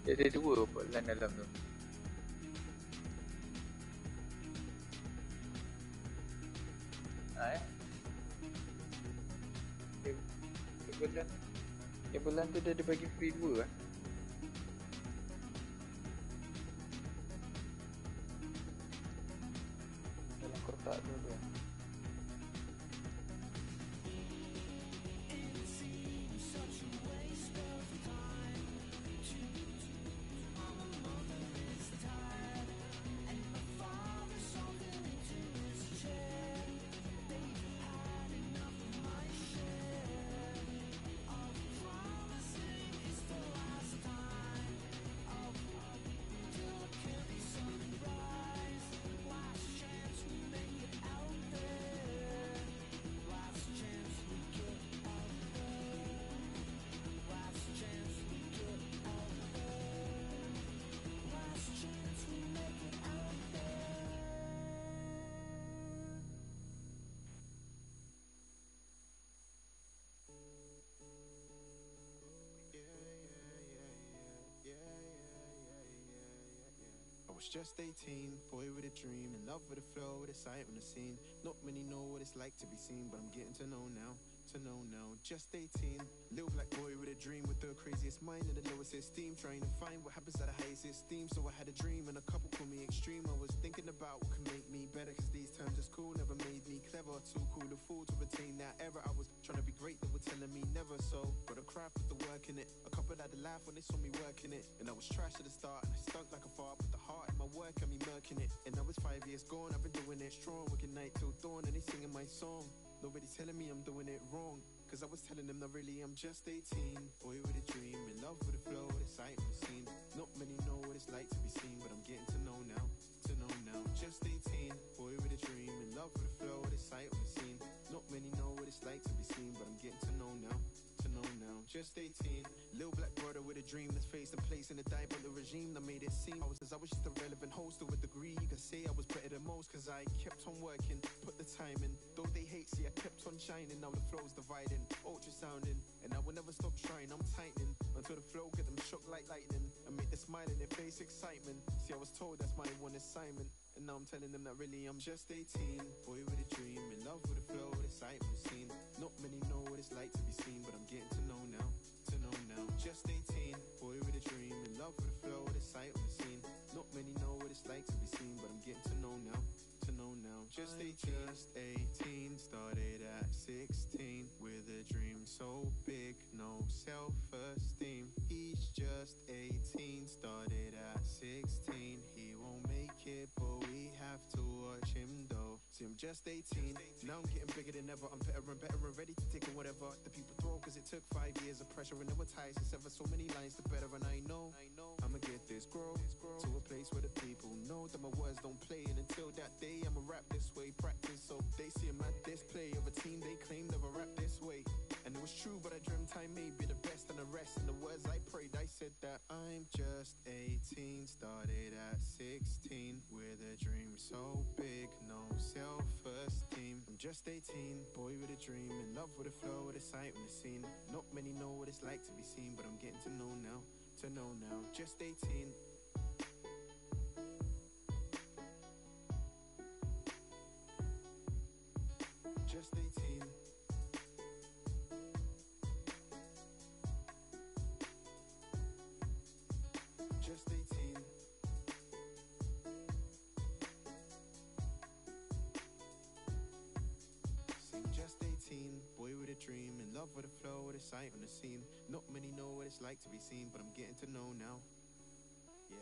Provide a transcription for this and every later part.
Dia ada dua Portland dalam tu. Kabelan tu dia ada bagi free dua lah. Dalam kotak tu dia. I was just 18, boy with a dream, in love with the flow, with a sight on the scene. Not many know what it's like to be seen, but I'm getting to know now. Just 18, little black boy with a dream, with the craziest mind and the lowest esteem, trying to find what happens at the highest esteem. So I had a dream and a couple call me extreme. I was thinking about what can make me better, cause these terms is cool never made me clever. Too cool to fool to retain that error. I was trying to be great, they were telling me never. So got a craft with the work in it. A couple had to laugh when they saw me working it, and I was trash at the start and I stunk like a fart, but the heart in my work got me murking it. And now it's 5 years gone, I've been doing it strong, working night till dawn and they singing my song. Nobody telling me I'm doing it wrong, cause I was telling them that really I'm just 18. Boy with a dream, in love with the flow, with a sight on the scene. Not many know what it's like to be seen, but I'm getting to know now. Just 18, boy with a dream, in love with the flow, with a sight on the scene. Not many know what it's like to be seen, but I'm getting to know now. Just 18, little black brother with a dream that's faced and placed in a diabolical regime that made it seem I was just a relevant host to a degree. You could say I was better than most, cause I kept on working, put the time in. Though they hate, see I kept on shining. Now the flow's dividing, ultrasounding, and I will never stop trying. I'm tightening until the flow get them shook like lightning and make the smile in their face excitement. See, I was told that's my one assignment, and now I'm telling them that really I'm just 18. Boy with a dream, in love with the flow, with a sight on the scene. Not many know what it's like to be seen, but I'm getting to know now. Just 18, boy with a dream, in love with the flow, with a sight on the scene. Not many know what it's like to be seen, but I'm getting to know now. Just 18, started at 16 with a dream so big, no self-esteem. He's just 18, started at 16. He won't make it, but we have to watch him though. See, I'm just 18, now I'm getting bigger than ever. I'm better and ready to take on whatever the people throw, cause it took 5 years of pressure and there were ties to sever. So many lines to better, and I know I'ma get this grow to a place where the people know that my words don't play. And until that day, I'ma rap this way, practice so they see a mad display of a team they claim never rap this way. And it was true, but I dreamt I may be the best, and the rest in the words I prayed, I said that I'm just 18, started at 16 with a dream so big, no self-esteem. I'm just 18, boy with a dream, in love with the flow, with a sight on the scene. Not many know what it's like to be seen, but I'm getting to know now. Just 18. Just 18. Just 18. Sing just 18, boy with a dream, in love with the flow, with a sight on the scene. Not many know what it's like to be seen, but I'm getting to know now. Yeah.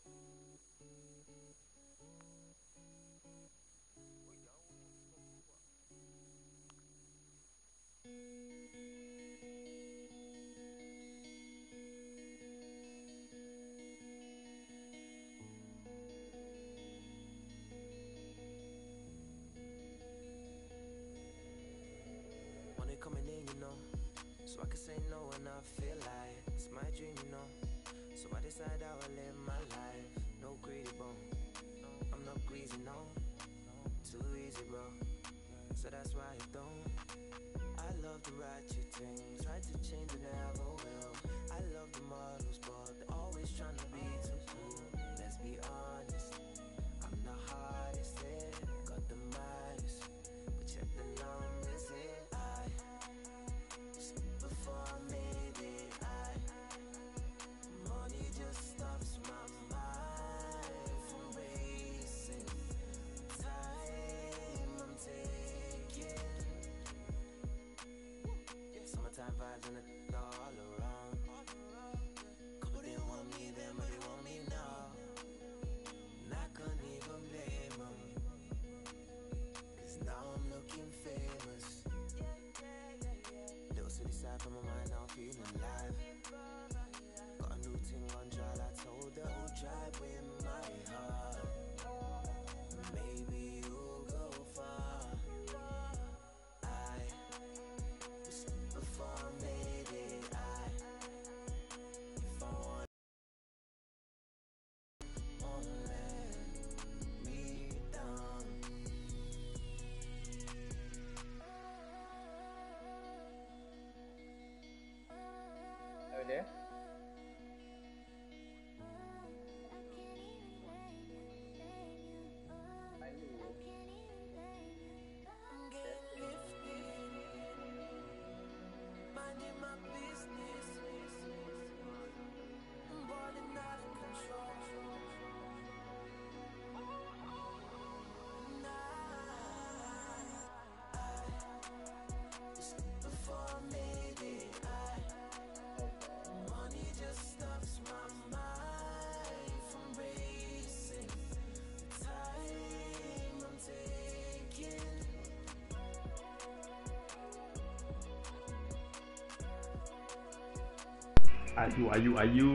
Money coming in, you know, so I can say no when I feel like it's my dream, you know. So I decide I will live my life, no greedy bone. I'm not greasy, no, too easy, bro. So that's why I don't. I love the ratchet things, try to change and never will. I love the models, but they all always trying to be too cool. Let's be honest, I'm the hardest hit, got the maddest, but check the numbers here. Before I made it, money just stops my mind from racing. Time I'm taking. Summertime vibes and the all around. Couple didn't want me then, but they want me now. Not gonna even blame them, 'cause now I'm looking famous. Little silly side from my mind, now I'm feeling alive. Got a new thing on trial, I told her, oh, drive with my heart. Maybe you'll go far. Before I made it, if I want, won't let me down. Apa dia? Minding my business, I'm balling out of control. Before I made it, money just stops my mind from racing. Time I'm taking. Ayu.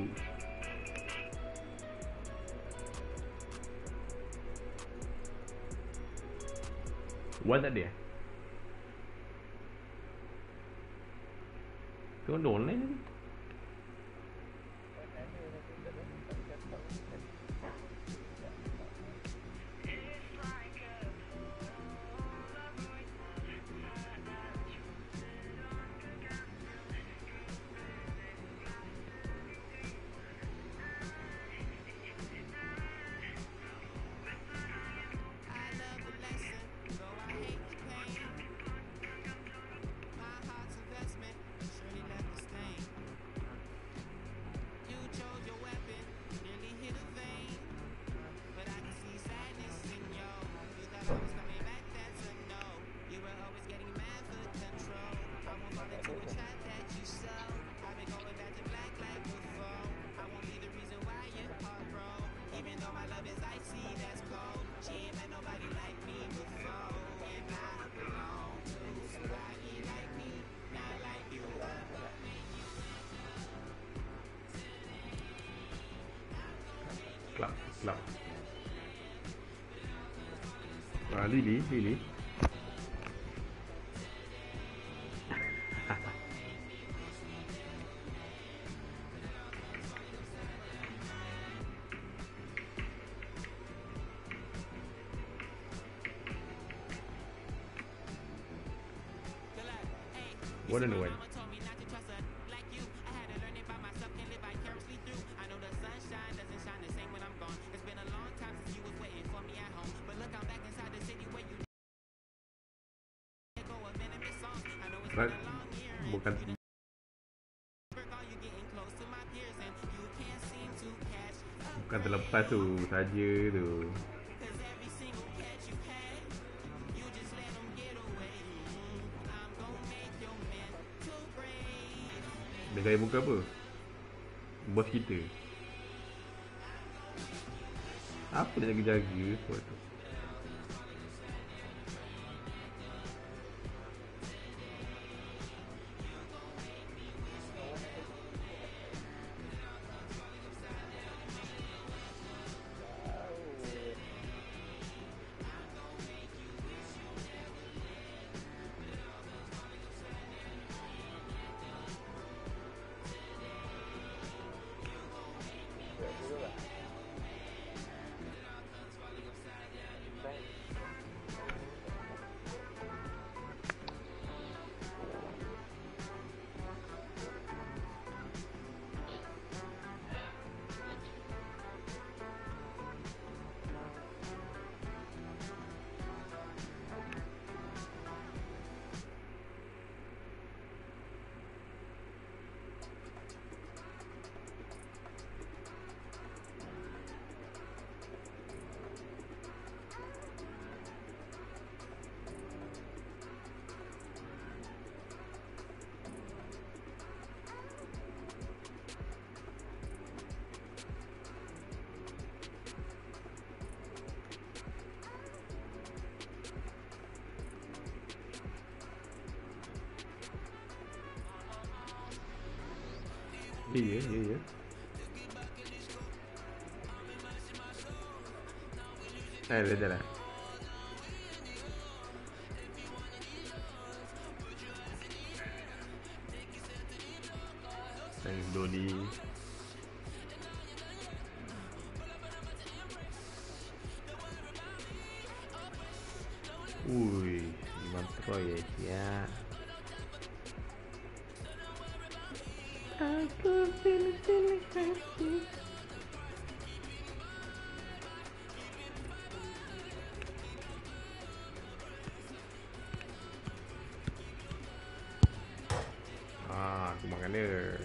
Wan tak ada? Kau ada online ni? Club. Lily. What in the way? Bukan terlepas tu saja tu. Dia gaya muka apa? Bos kita. Apa dia jaga-jaga sebab tu? Iya, iya. Beda lah. Thanks Doni. Wih, Iman proyek ya. Aku pilih hati. Aku makan dia.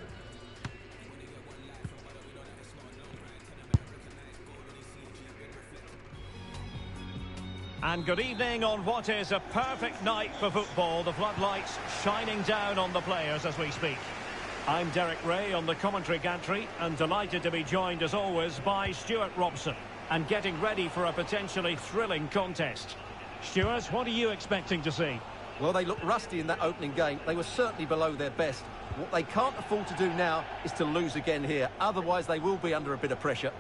And good evening on what is a perfect night for football. The floodlights shining down on the players as we speak. I'm Derek Ray on the commentary gantry and delighted to be joined as always by Stuart Robson and getting ready for a potentially thrilling contest. Stuart, what are you expecting to see? Well, they looked rusty in that opening game. They were certainly below their best. What they can't afford to do now is to lose again here. Otherwise, they will be under a bit of pressure.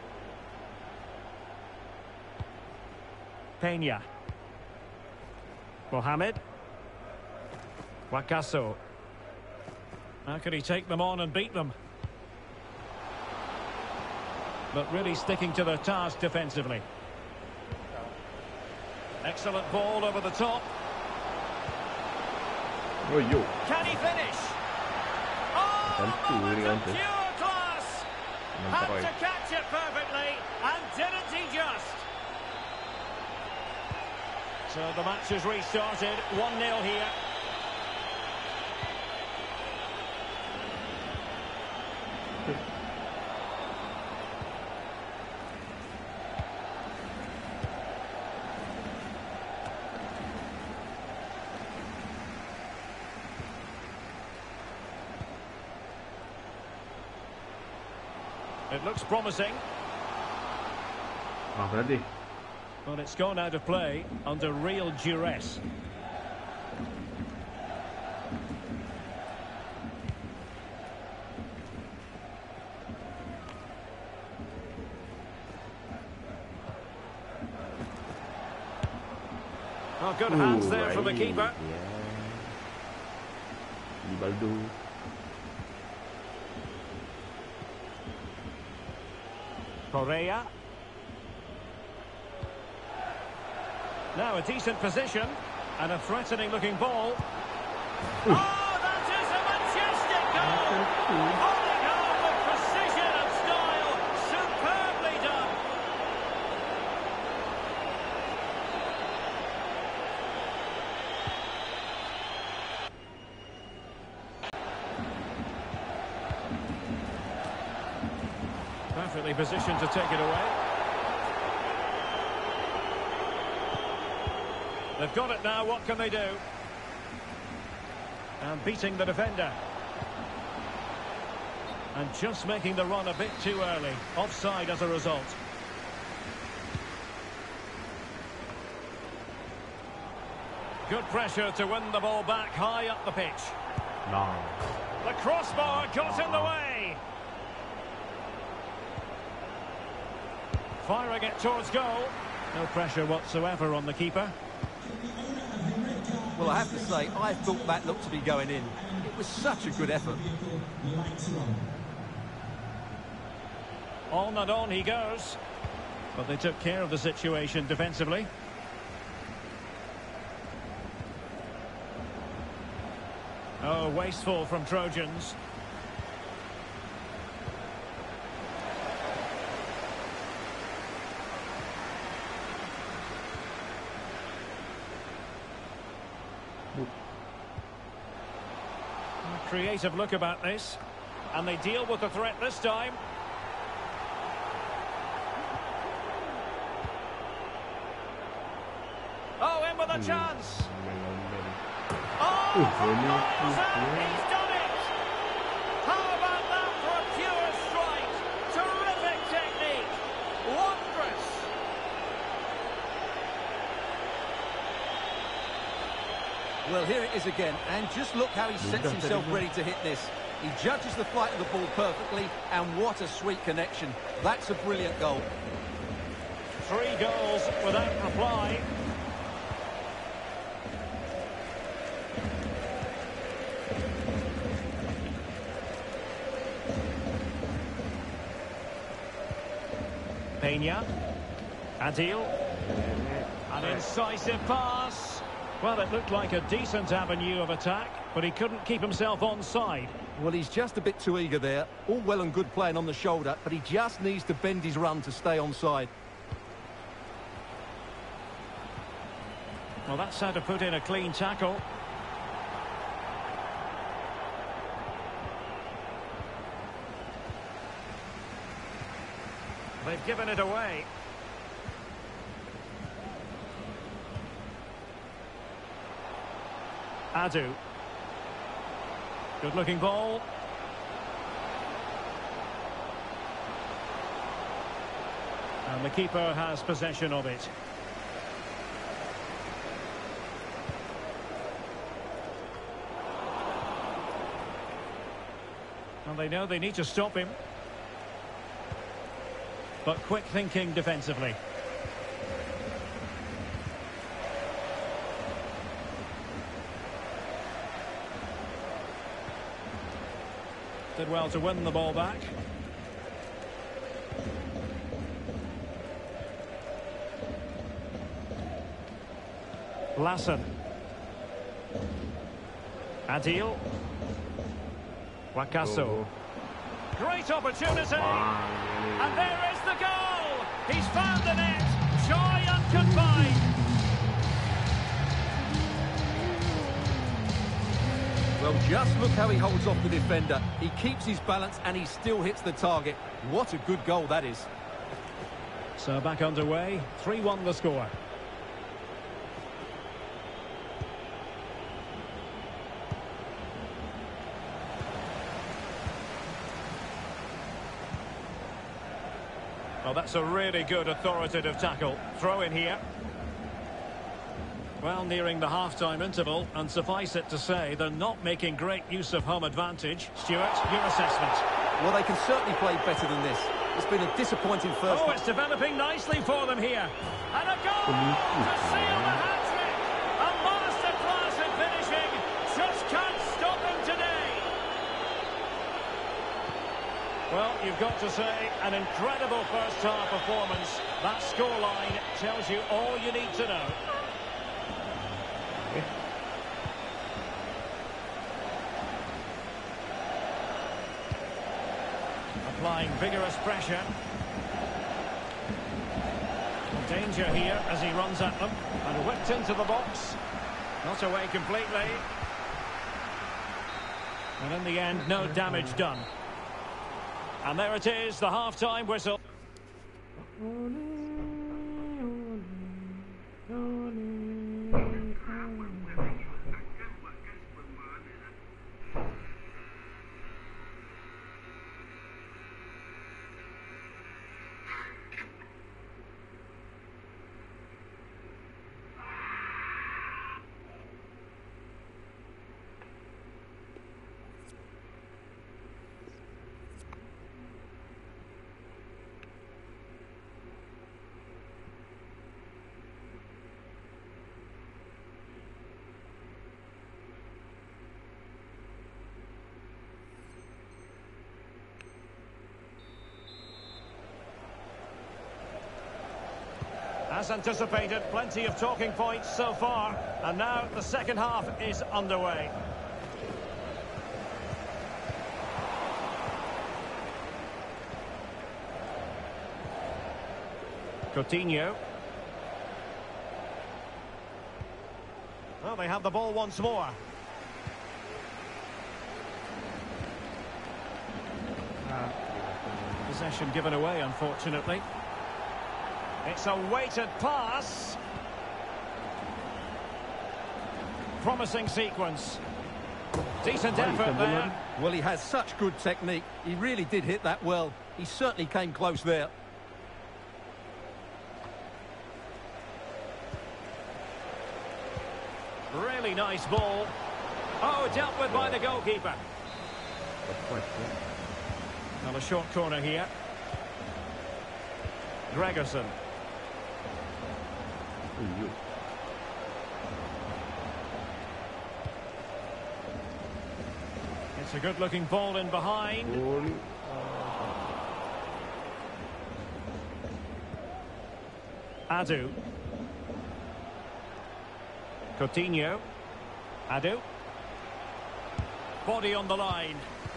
Peña. Mohamed. Wakaso. How could he take them on and beat them? But really sticking to their task defensively. Excellent ball over the top. Oh, yo. Can he finish? Oh, moment of pure class! Had to catch it perfectly, and didn't he just? So the match has restarted, 1-0 here. It looks promising. Berarti. But it's gone out of play under real duress. Oh, good hands there from the keeper. Ibaldo. Correa. Now a decent position and a threatening looking ball. Oh, that is a majestic goal! Holding on with precision and style. Superbly done. Perfectly positioned to take it away. They've got it now, what can they do? And beating the defender. And just making the run a bit too early. Offside as a result. Good pressure to win the ball back high up the pitch. No. The crossbar got in the way. Firing it towards goal. No pressure whatsoever on the keeper. Well, I have to say, I thought that looked to be going in. It was such a good effort. On and on he goes. But they took care of the situation defensively. Oh, wasteful from Trojans. A creative look about this. And they deal with the threat this time. Oh, in with a chance. Oh, from miles out, he's done it! How about that for a pure strike? Terrific technique! Wondrous! Well, here it is again, and just look how he sets himself ready to hit this. He judges the flight of the ball perfectly, and what a sweet connection. That's a brilliant goal. 3 goals without reply. Peña. Adil. An incisive pass. Well, it looked like a decent avenue of attack, but he couldn't keep himself onside. Well, he's just a bit too eager there. All well and good playing on the shoulder, but he just needs to bend his run to stay onside. Well, that's how to put in a clean tackle. They've given it away. Adu. Good-looking ball. And the keeper has possession of it. And they know they need to stop him. But quick thinking defensively. Did well to win the ball back. Lassen. Adil. Wakaso. Great opportunity. And there is the goal. He's found the net. Joy unconfined. Well, just look how he holds off the defender. He keeps his balance and he still hits the target. What a good goal that is. So back underway. 3-1 the score. Oh, that's a really good authoritative tackle. Throw in here. Well, nearing the half-time interval, and suffice it to say, they're not making great use of home advantage. Stuart, your assessment? Well, they can certainly play better than this. It's been a disappointing first. Oh, it's developing nicely for them here. And a goal to seal the hat-trick. A masterclass in finishing. Just can't stop him today. Well, you've got to say, an incredible first-half performance. That scoreline tells you all you need to know. Applying vigorous pressure. Danger here as he runs at them. And whipped into the box. Not away completely. And in the end, no damage done. And there it is, the half-time whistle. As anticipated, plenty of talking points so far. And now the second half is underway. Coutinho. Well, they have the ball once more. Possession given away, unfortunately. It's a weighted pass. Promising sequence. Decent effort there. Well, he has such good technique. He really did hit that well. He certainly came close there. Really nice ball. Oh, dealt with by the goalkeeper. Well, a short corner here. Gregerson. It's a good-looking ball in behind. Adu. Coutinho. Adu. Body on the line.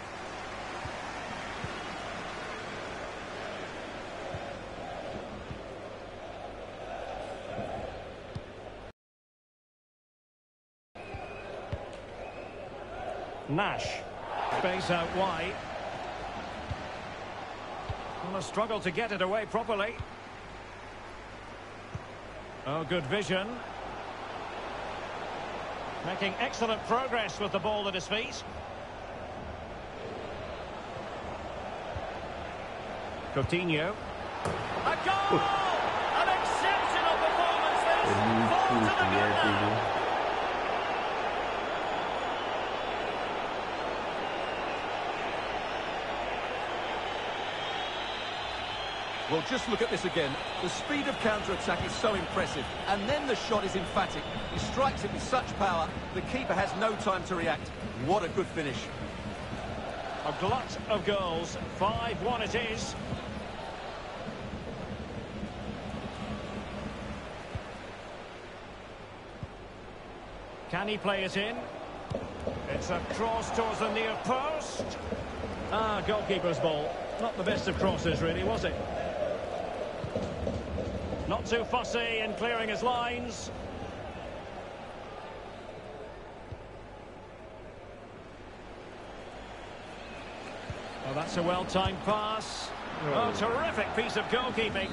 Nash. Space out wide. Well, a struggle to get it away properly. Oh, good vision. Making excellent progress with the ball at his feet. Coutinho. A goal! An exceptional performance this! Ball to the good now. Well, just look at this again. The speed of counter-attack is so impressive. And then the shot is emphatic. He strikes it with such power, the keeper has no time to react. What a good finish. A glut of goals. 5-1 it is. Can he play it in? It's a cross towards the near post. Ah, goalkeeper's ball. Not the best of crosses, really, was it? Not too fussy in clearing his lines. Oh, that's a well-timed pass. Oh, terrific piece of goalkeeping.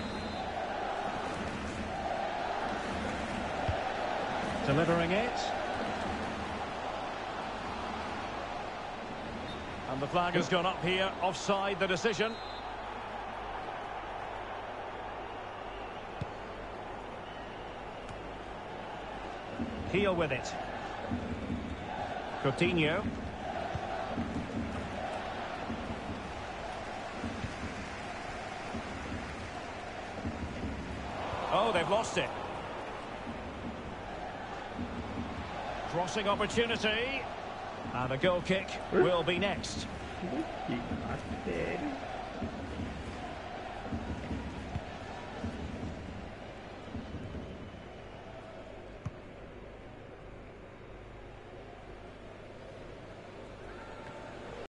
Delivering it. And the flag has gone up here, offside the decision. Heel with it. Coutinho. Oh, they've lost it. Crossing opportunity. And a goal kick will be next.